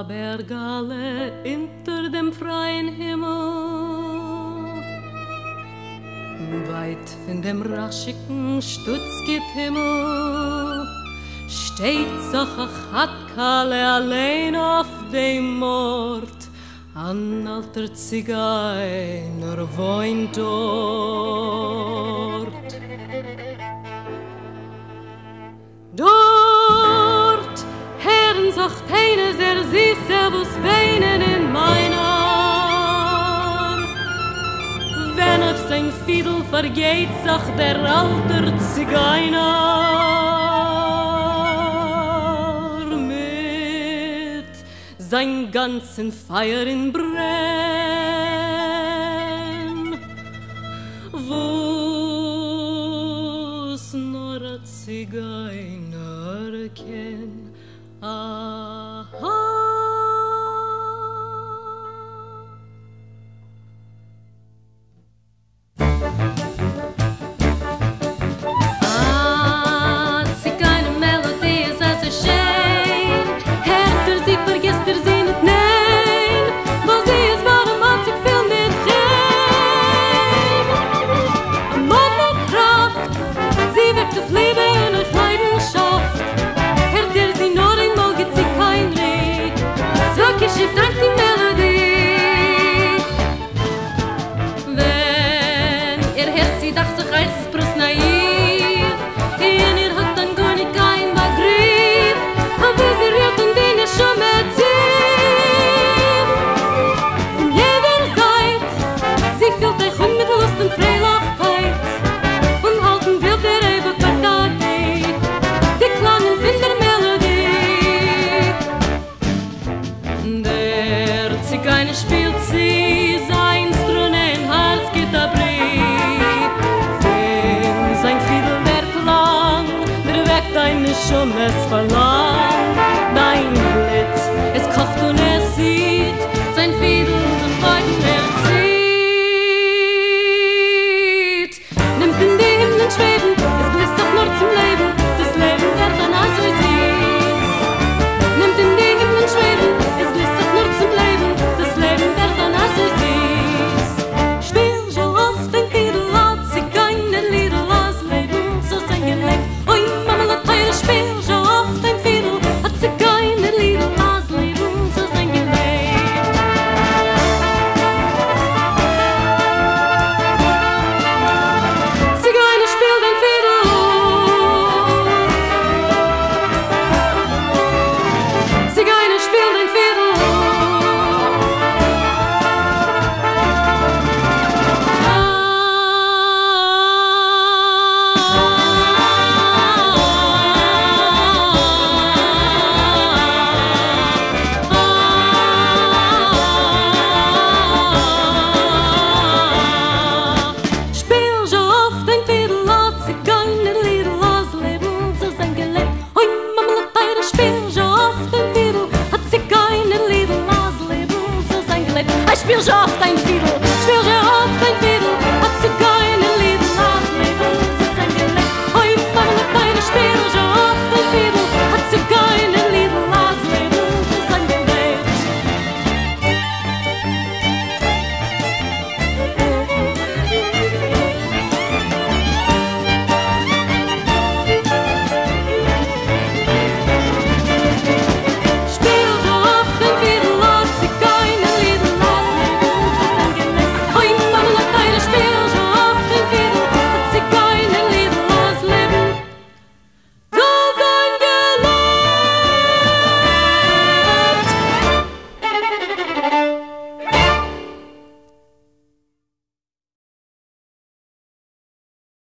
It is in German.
Bergale hinter dem freien Himmel. Weit von dem raschigen Stutzgethimmel steht so a Chatkale allein auf dem Ort. Ein alter Zigeuner wohnt dort. Dort hören sich keine sehr süße, wo's weinen in meiner. Wenn auf sein Fiedel vergeht sich der alte Zigeuner mit sein ganzen Feier in Brenn, wo's nur a Zigeuner kennt. Zigeuner-Melodie ist also schön. Hört sie, vergisst sie nicht, nein. Wo sie ist, warum hat sie viel mit rein? Mode Kraft, sie wirkt auf Liebe und auf Leidenschaft. Hört sie nur einmal, gibt sie kein Lied. So geschieht dank die Melodie. Wenn ihr Herz sie dacht, sich als Brust naiv. Zigeuner spielt sie, sein Strunen, Herz geht a Brief. Wenn sein Fiedel wird lang, der weckt eine Schummes Verlangen. Dein Blitz, es kocht und es sieht, sein Fiedel den Beiden zieht. Nimmt in die Himmeln schweben, es glitzert nur zum Leben, das Leben wird dann also süß. Nimmt in die Himmeln schweben, es glitzert nur zum Leben. Spiel schon auf dein Fiedel, spiel schon